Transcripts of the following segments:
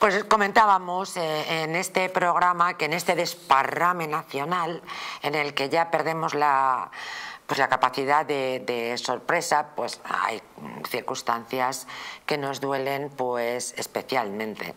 Pues comentábamos en este programa que en este desparrame nacional, en el que ya perdemos la capacidad de sorpresa, pues hay circunstancias que nos duelen pues especialmente.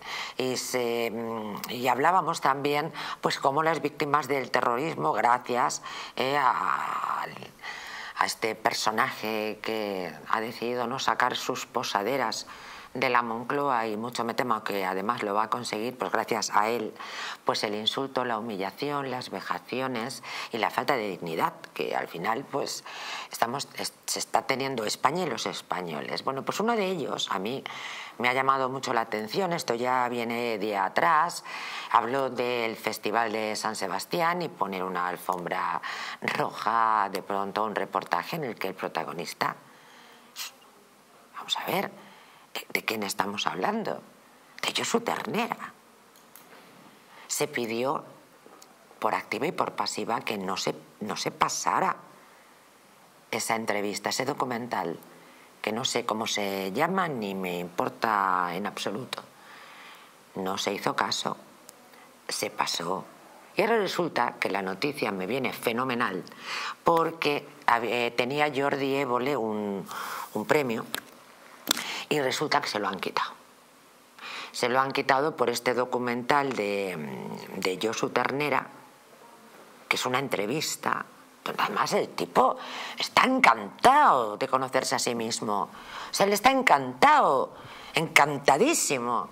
Y hablábamos también pues cómo las víctimas del terrorismo, gracias a este personaje que ha decidido no sacar sus posaderas de la Moncloa, y mucho me temo que además lo va a conseguir, pues gracias a él, pues el insulto, la humillación, las vejaciones y la falta de dignidad que al final pues se está teniendo España y los españoles. Bueno, pues uno de ellos a mí me ha llamado mucho la atención, esto ya viene de atrás, habló del Festival de San Sebastián y poner una alfombra roja, de pronto un reportaje en el que el protagonista, vamos a ver, ¿de quién estamos hablando? De Josu Ternera. Se pidió por activa y por pasiva que no se pasara esa entrevista, ese documental, que no sé cómo se llama ni me importa en absoluto. No se hizo caso, se pasó. Y ahora resulta que la noticia me viene fenomenal porque tenía Jordi Évole un premio, y resulta que se lo han quitado. Se lo han quitado por este documental de Josu Ternera, que es una entrevista donde además el tipo está encantado de conocerse a sí mismo. O sea, él está encantado, encantadísimo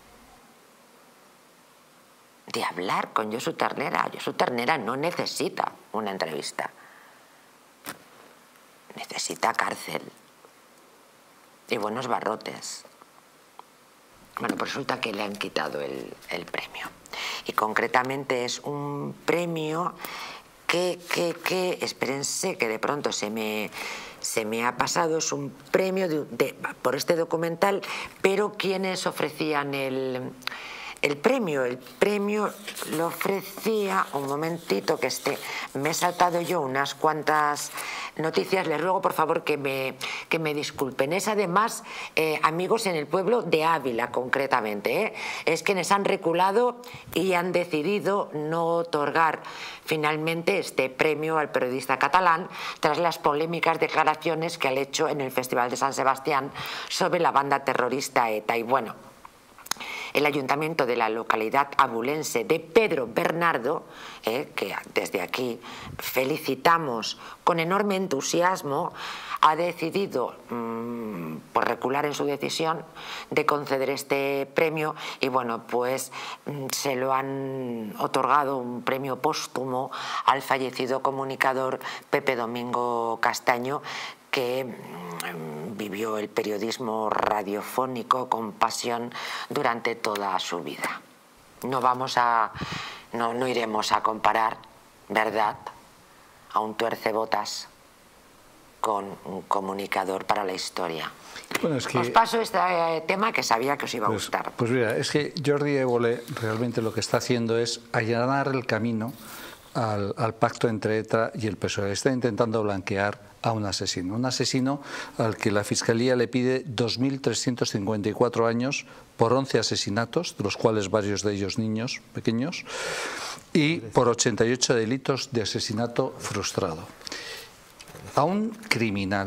de hablar con Josu Ternera. Josu Ternera no necesita una entrevista, necesita cárcel y buenos barrotes. Bueno, pues resulta que le han quitado el premio. Y concretamente es un premio que espérense, que de pronto se me ha pasado. Es un premio por este documental, pero ¿quiénes ofrecían el premio? El premio lo ofrecía, un momentito que me he saltado yo unas cuantas noticias, les ruego por favor que me disculpen. Es además Amigos en el Pueblo de Ávila, concretamente, es quienes han reculado y han decidido no otorgar finalmente este premio al periodista catalán tras las polémicas declaraciones que ha hecho en el Festival de San Sebastián sobre la banda terrorista ETA. Y bueno, el ayuntamiento de la localidad abulense de Pedro Bernardo, que desde aquí felicitamos con enorme entusiasmo, ha decidido por recular en su decisión de conceder este premio. Y bueno, pues se lo han otorgado, un premio póstumo, al fallecido comunicador Pepe Domingo Castaño, que vivió el periodismo radiofónico con pasión durante toda su vida. No iremos a comparar, ¿verdad?, a un tuercebotas con un comunicador para la historia. Bueno, es que os paso este tema que sabía que os iba a gustar. Pues mira, es que Jordi Évole realmente lo que está haciendo es allanar el camino al pacto entre ETA y el PSOE. Está intentando blanquear a un asesino al que la Fiscalía le pide 2.354 años por 11 asesinatos, de los cuales varios de ellos niños pequeños, y por 88 delitos de asesinato frustrado. A un criminal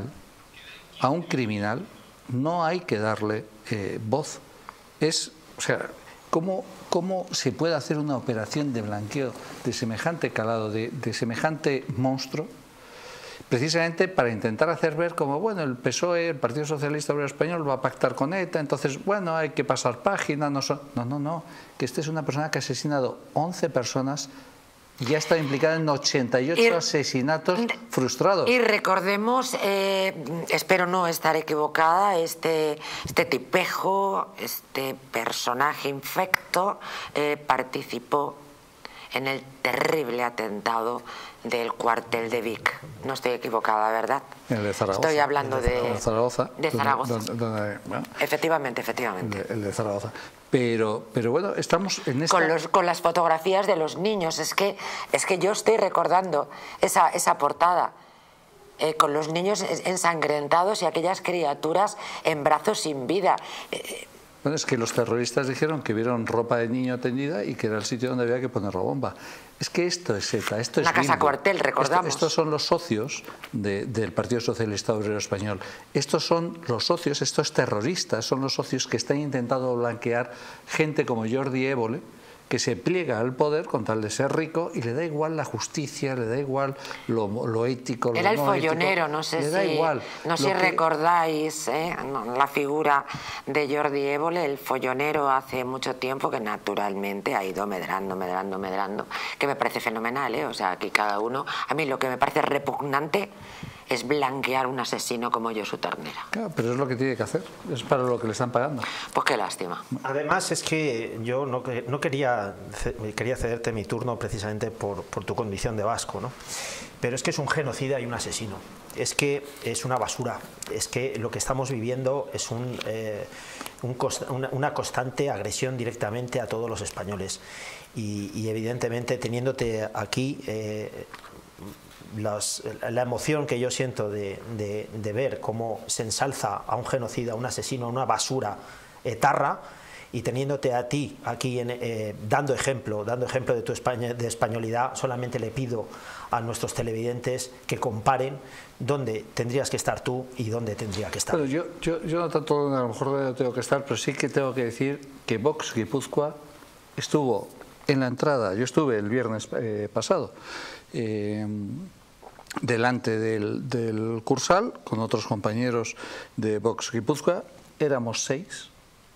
no hay que darle voz. O sea, ¿cómo se puede hacer una operación de blanqueo de semejante calado, de semejante monstruo? Precisamente para intentar hacer ver como, bueno, el PSOE, el Partido Socialista Obrero Español, va a pactar con ETA, entonces, bueno, hay que pasar página. No, que esta es una persona que ha asesinado 11 personas y ya está implicada en 88 asesinatos frustrados. Y recordemos, espero no estar equivocada, este tipejo, este personaje infecto, participó en el terrible atentado del cuartel de Vic. No estoy equivocada, ¿verdad? El de Zaragoza. Estoy hablando de Zaragoza. De Zaragoza. Bueno, efectivamente. El de Zaragoza. Pero bueno, estamos en esta... Con las fotografías de los niños. Es que yo estoy recordando esa portada. Con los niños ensangrentados y aquellas criaturas en brazos sin vida. Bueno, es que los terroristas dijeron que vieron ropa de niño tendida y que era el sitio donde había que poner la bomba. Es que esto es ETA, esto es una casa Bildu. cuartel, recordamos. Estos son los socios del Partido Socialista Obrero Español. Estos son los socios, estos terroristas, son los socios que están intentando blanquear gente como Jordi Évole, que se pliega al poder con tal de ser rico y le da igual la justicia, le da igual lo ético, lo Era el no follonero, ético, no sé le da igual. No sé si recordáis la figura de Jordi Évole, el follonero hace mucho tiempo que naturalmente ha ido medrando, que me parece fenomenal, o sea, aquí cada uno, a mí lo que me parece repugnante es blanquear un asesino como Josu Ternera. Claro, pero es lo que tiene que hacer, es para lo que le están pagando. Pues qué lástima. Además es que yo no quería cederte mi turno precisamente por tu condición de vasco, ¿no? Pero es que es un genocida y un asesino. Es que es una basura. Es que lo que estamos viviendo es una constante agresión directamente a todos los españoles. Y evidentemente teniéndote aquí... la emoción que yo siento de ver cómo se ensalza a un genocida, a un asesino, a una basura etarra, y teniéndote a ti aquí dando ejemplo de tu españolidad, solamente le pido a nuestros televidentes que comparen dónde tendrías que estar tú y dónde tendría que estar. Bueno, yo no tanto a lo mejor donde tengo que estar, pero sí que tengo que decir que Vox Guipúzcoa estuvo en la entrada, yo estuve el viernes pasado, delante del Cursal con otros compañeros de Vox Guipúzcoa. Éramos seis,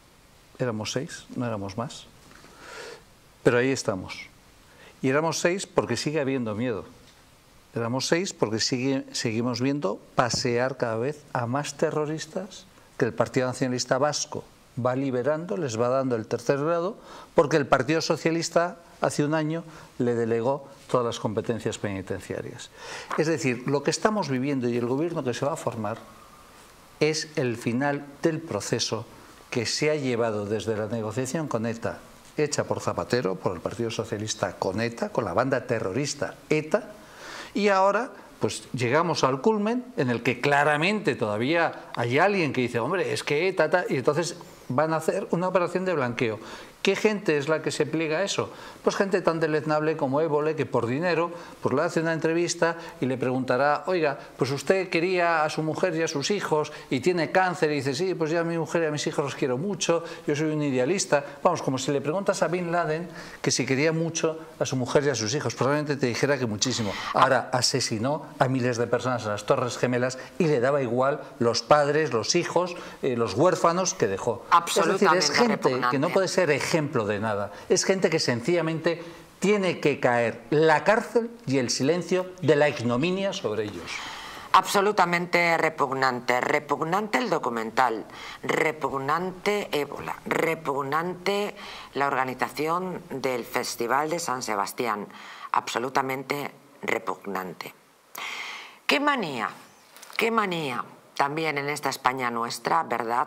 no éramos más, pero ahí estamos. Y éramos 6 porque sigue habiendo miedo. Éramos 6 porque seguimos viendo pasear cada vez a más terroristas que el Partido Nacionalista Vasco va liberando, les va dando el tercer grado, porque el Partido Socialista hace un año le delegó todas las competencias penitenciarias. Es decir, lo que estamos viviendo y el gobierno que se va a formar es el final del proceso que se ha llevado desde la negociación con ETA, hecha por Zapatero, por el Partido Socialista con ETA, con la banda terrorista ETA, y ahora pues llegamos al culmen en el que claramente todavía hay alguien que dice, hombre, es que ETA, y entonces van a hacer una operación de blanqueo. ¿Qué gente es la que se pliega a eso? Pues gente tan deleznable como Évole, que por dinero pues le hace una entrevista y le preguntará, oiga, pues usted quería a su mujer y a sus hijos y tiene cáncer, y dice, sí, pues yo a mi mujer y a mis hijos los quiero mucho, yo soy un idealista. Vamos, como si le preguntas a Bin Laden que si quería mucho a su mujer y a sus hijos, probablemente te dijera que muchísimo. Ahora asesinó a miles de personas en las Torres Gemelas y le daba igual los padres, los hijos, los huérfanos que dejó. Absolutamente. Es decir, es gente que no puede ser ejemplo de nada. Es gente que sencillamente tiene que caer la cárcel y el silencio de la ignominia sobre ellos. Absolutamente repugnante. Repugnante el documental, repugnante Ébola, repugnante la organización del Festival de San Sebastián. Absolutamente repugnante. Qué manía también en esta España nuestra, ¿verdad?,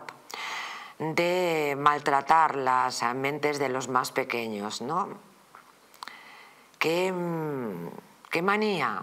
de maltratar las mentes de los más pequeños, ¿no? Qué manía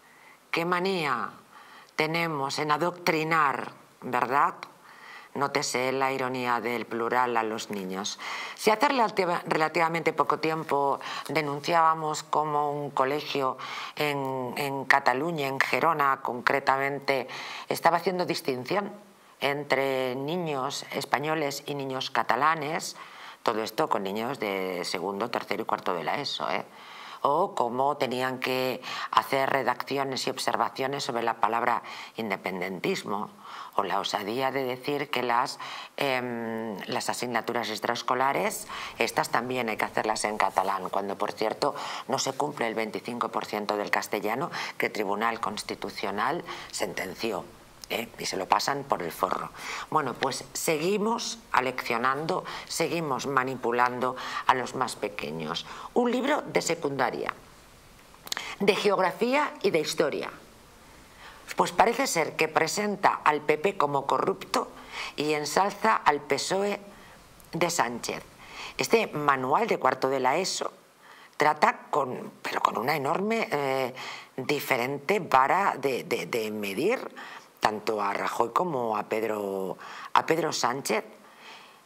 tenemos en adoctrinar, ¿verdad? Nótese la ironía del plural a los niños. Si hace relativamente poco tiempo denunciábamos como un colegio en Cataluña, en Gerona concretamente, estaba haciendo distinción entre niños españoles y niños catalanes, todo esto con niños de segundo, tercero y cuarto de la ESO, o cómo tenían que hacer redacciones y observaciones sobre la palabra independentismo, o la osadía de decir que las asignaturas extraescolares, estas también hay que hacerlas en catalán, cuando por cierto no se cumple el 25% del castellano que el Tribunal Constitucional sentenció. Y se lo pasan por el forro. Bueno, pues seguimos aleccionando, seguimos manipulando a los más pequeños. Un libro de secundaria, de geografía y de historia. Pues parece ser que presenta al PP como corrupto y ensalza al PSOE de Sánchez. Este manual de cuarto de la ESO trata pero con una enorme diferente vara de medir tanto a Rajoy como a Pedro Sánchez.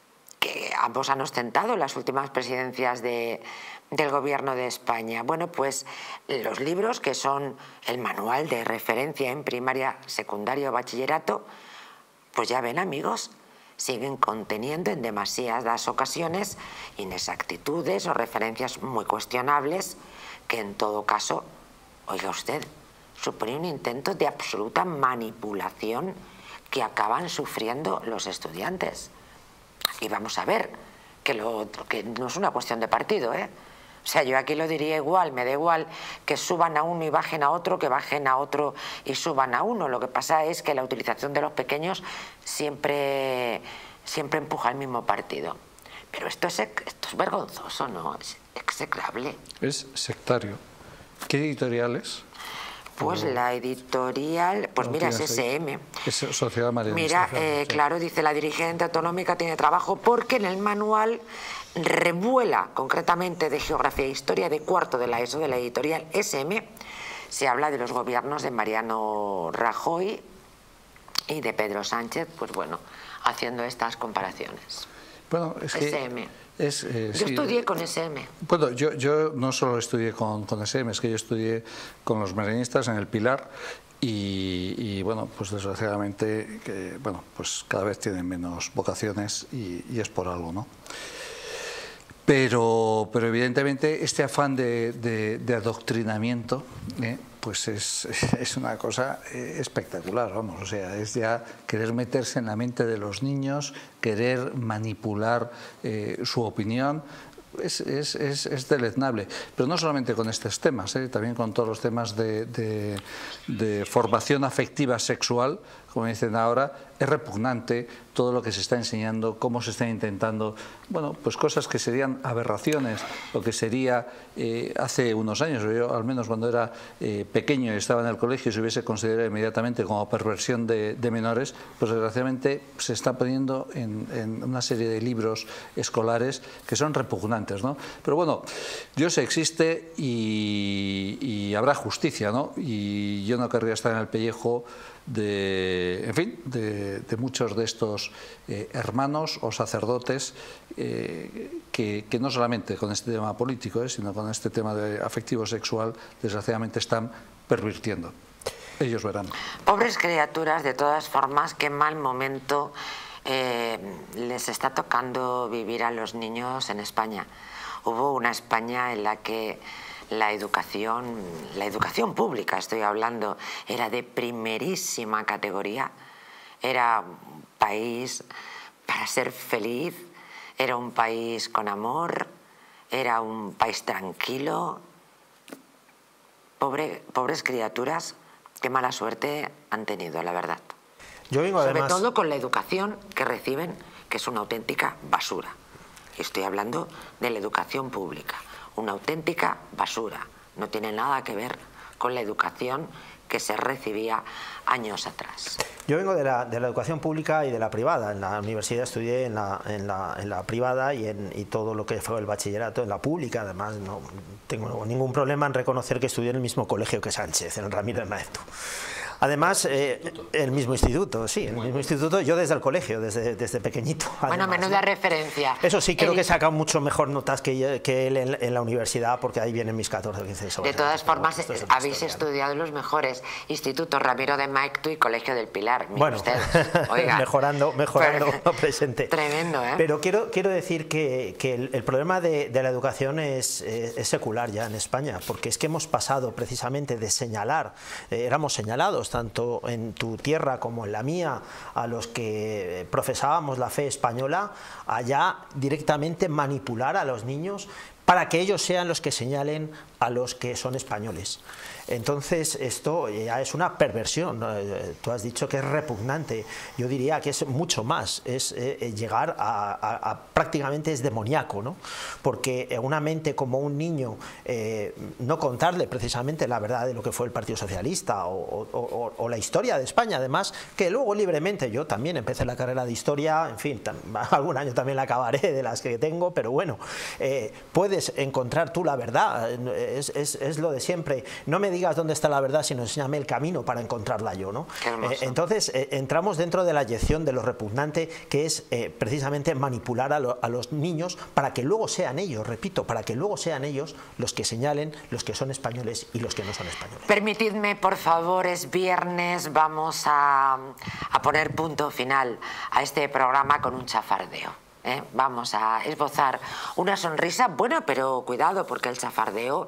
que ambos han ostentado las últimas presidencias del Gobierno de España. Bueno, pues los libros, que son el manual de referencia en primaria, secundaria o bachillerato, pues ya ven, amigos, siguen conteniendo en demasiadas ocasiones inexactitudes o referencias muy cuestionables que en todo caso, oiga usted, supone un intento de absoluta manipulación que acaban sufriendo los estudiantes. Y vamos a ver que no es una cuestión de partido, ¿eh? O sea, yo aquí lo diría igual, me da igual que suban a uno y bajen a otro, que bajen a otro y suban a uno. Lo que pasa es que la utilización de los pequeños siempre empuja al mismo partido. Pero esto es vergonzoso, ¿no? Es execrable. Es sectario. ¿Qué editoriales? Pues la editorial, pues mira, es SM. Es Sociedad Marianista. Mira, claro, dice la dirigente autonómica tiene trabajo porque en el manual revuela concretamente de Geografía e Historia de cuarto de la ESO de la editorial SM. Se habla de los gobiernos de Mariano Rajoy y de Pedro Sánchez, pues bueno, haciendo estas comparaciones. Bueno, es que SM. Yo estudié con SM. Bueno, yo no solo estudié con SM, es que yo estudié con los marianistas en el Pilar y bueno, pues desgraciadamente pues cada vez tienen menos vocaciones y es por algo, ¿no? Pero evidentemente este afán de adoctrinamiento pues es una cosa espectacular, vamos, o sea, es ya querer meterse en la mente de los niños, querer manipular su opinión. Es deleznable, pero no solamente con estos temas, también con todos los temas de formación afectiva sexual, como dicen ahora. Es repugnante todo lo que se está enseñando, cómo se está intentando, bueno, pues cosas que serían aberraciones, lo que sería hace unos años, yo al menos cuando era pequeño y estaba en el colegio, se hubiese considerado inmediatamente como perversión de menores, pues desgraciadamente se está poniendo en una serie de libros escolares que son repugnantes, ¿no? Pero bueno, Dios existe y habrá justicia, ¿no? Y yo no querría estar en el pellejo de muchos de estos hermanos o sacerdotes que no solamente con este tema político, sino con este tema de afectivo sexual, desgraciadamente están pervirtiendo. Ellos verán. Pobres criaturas, de todas formas, qué mal momento les está tocando vivir a los niños en España. Hubo una España en la que la educación pública, estoy hablando, era de primerísima categoría. Era un país para ser feliz, era un país con amor, era un país tranquilo. Pobres criaturas, qué mala suerte han tenido, la verdad. Sobre todo con la educación que reciben, que es una auténtica basura. Estoy hablando de la educación pública. Una auténtica basura. No tiene nada que ver con la educación que se recibía años atrás. Yo vengo de la educación pública y de la privada. En la universidad estudié en la privada y todo lo que fue el bachillerato en la pública. Además, no tengo ningún problema en reconocer que estudié en el mismo colegio que Sánchez, en el Ramiro de Maeztu. Además, el mismo instituto, sí, el mismo instituto, yo desde el colegio, desde pequeñito. Bueno, además, menuda ¿no? referencia. Eso sí, creo que he sacado mucho mejor notas que él en la universidad, porque ahí vienen mis 14 o 15 sobre. De todas formas, habéis estudiado los mejores institutos, Ramiro de Maeztu y Colegio del Pilar. Bueno, ustedes, oigan, mejorando presente. Tremendo, ¿eh? Pero quiero decir que el problema de la educación es secular ya en España, porque es que hemos pasado precisamente de señalar, éramos señalados tanto en tu tierra como en la mía, a los que profesábamos la fe española, a ya directamente manipular a los niños para que ellos sean los que señalen a los que son españoles. Entonces esto ya es una perversión. Tú has dicho que es repugnante, yo diría que es mucho más, es llegar a prácticamente es demoníaco, ¿no? Porque una mente como un niño, no contarle precisamente la verdad de lo que fue el Partido Socialista o la historia de España, además, que luego libremente, yo también empecé la carrera de historia, en fin, algún año también la acabaré de las que tengo, pero bueno, puedes encontrar tú la verdad es lo de siempre. No me digas dónde está la verdad, sino enséñame el camino para encontrarla yo, ¿no? Entonces entramos dentro de la yección de lo repugnante, que es precisamente manipular a los niños para que luego sean ellos, repito, para que luego sean ellos los que señalen los que son españoles y los que no son españoles. Permitidme, por favor, es viernes, vamos a poner punto final a este programa con un chafardeo. Vamos a esbozar una sonrisa, bueno, pero cuidado, porque el chafardeo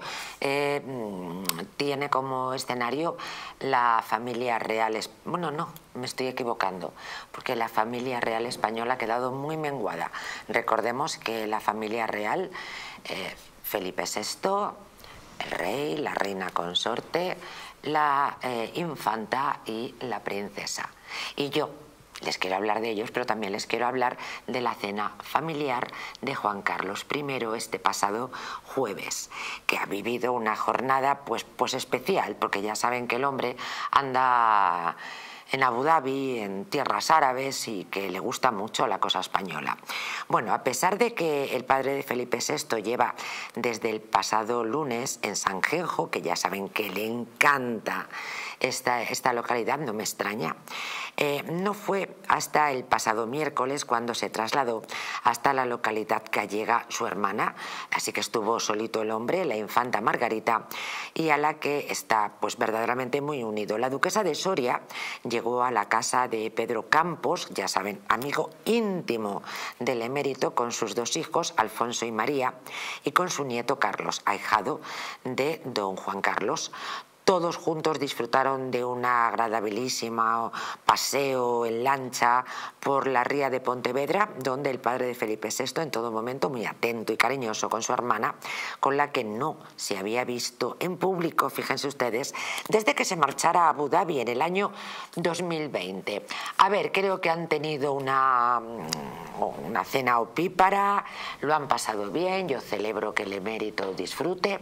tiene como escenario la familia real. Bueno, no, me estoy equivocando, porque la familia real española ha quedado muy menguada. Recordemos que la familia real, Felipe VI, el rey, la reina consorte, la infanta y la princesa. Y yo les quiero hablar de ellos, pero también les quiero hablar de la cena familiar de Juan Carlos I este pasado jueves, que ha vivido una jornada pues especial, porque ya saben que el hombre anda en Abu Dhabi, en tierras árabes, y que le gusta mucho la cosa española. Bueno, a pesar de que el padre de Felipe VI lleva desde el pasado lunes en Sanjenjo, que ya saben que le encanta esta localidad, no me extraña, no fue hasta el pasado miércoles cuando se trasladó hasta la localidad gallega su hermana, así que estuvo solito el hombre, la infanta Margarita, y a la que está pues verdaderamente muy unido. La duquesa de Soria llegó a la casa de Pedro Campos, ya saben, amigo íntimo del emérito, con sus dos hijos, Alfonso y María, y con su nieto Carlos, ahijado de don Juan Carlos. Todos juntos disfrutaron de una agradabilísima paseo en lancha por la ría de Pontevedra, donde el padre de Felipe VI, en todo momento muy atento y cariñoso con su hermana, con la que no se había visto en público, fíjense ustedes, desde que se marchara a Abu Dhabi en el año 2020. A ver, creo que han tenido una cena opípara, lo han pasado bien, yo celebro que el emérito disfrute.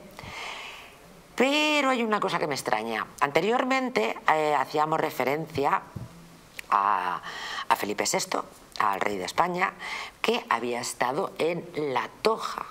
Pero hay una cosa que me extraña. Anteriormente hacíamos referencia a Felipe VI, al rey de España, que había estado en La Toja.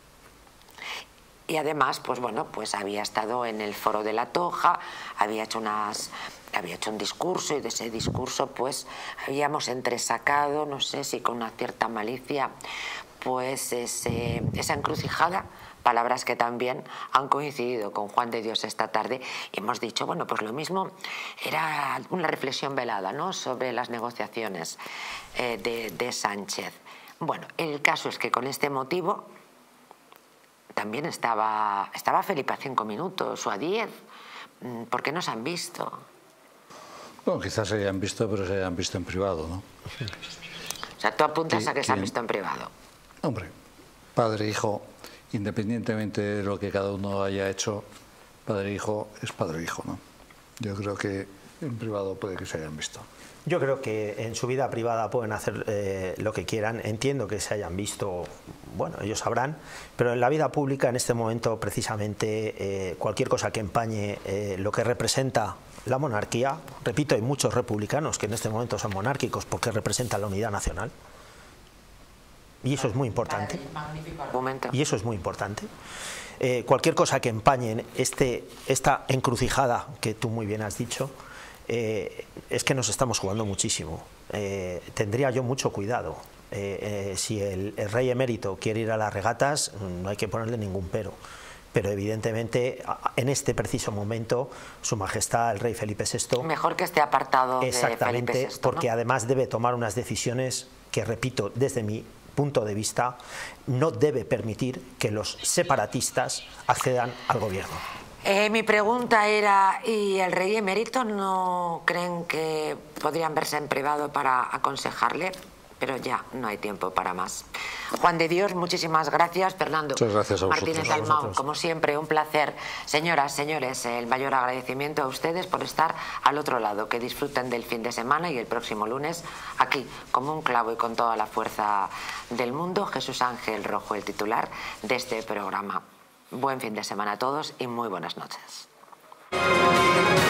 Y además, pues bueno, pues había estado en el foro de La Toja, había hecho un discurso, y de ese discurso pues habíamos entresacado, no sé si con una cierta malicia, pues esa encrucijada. Palabras que también han coincidido con Juan de Dios esta tarde, y hemos dicho, bueno, pues lo mismo era una reflexión velada, ¿no?, sobre las negociaciones de Sánchez. Bueno, el caso es que con este motivo también estaba Felipe a 5 minutos o a 10. ¿Por qué no se han visto? Bueno, quizás se hayan visto, pero se hayan visto en privado, ¿no? O sea, tú apuntas a que se han visto en privado. Hombre, padre e hijo, independientemente de lo que cada uno haya hecho, padre e hijo es padre e hijo, ¿no? Yo creo que en privado puede que se hayan visto. Yo creo que en su vida privada pueden hacer lo que quieran. Entiendo que se hayan visto, bueno, ellos sabrán, pero en la vida pública en este momento precisamente cualquier cosa que empañe lo que representa la monarquía, repito, hay muchos republicanos que en este momento son monárquicos porque representan la unidad nacional. Y eso es muy importante. Y eso es muy importante. Cualquier cosa que empañe esta encrucijada que tú muy bien has dicho, es que nos estamos jugando muchísimo. Tendría yo mucho cuidado. Si el rey emérito quiere ir a las regatas, no hay que ponerle ningún pero. Pero evidentemente en este preciso momento su majestad el rey Felipe VI... Mejor que esté apartado de exactamente, Felipe VI, porque ¿no? Además debe tomar unas decisiones que, repito, desde mi punto de vista, no debe permitir que los separatistas accedan al gobierno. Mi pregunta era, ¿y el rey emérito no creen que podrían verse en privado para aconsejarle? Pero ya no hay tiempo para más. Juan de Dios, muchísimas gracias. Fernando, muchas gracias a vosotros. Martínez Dalmau, como siempre, un placer. Señoras, señores, el mayor agradecimiento a ustedes por estar al otro lado. Que disfruten del fin de semana y el próximo lunes, aquí, como un clavo y con toda la fuerza del mundo, Jesús Ángel Rojo, el titular de este programa. Buen fin de semana a todos y muy buenas noches.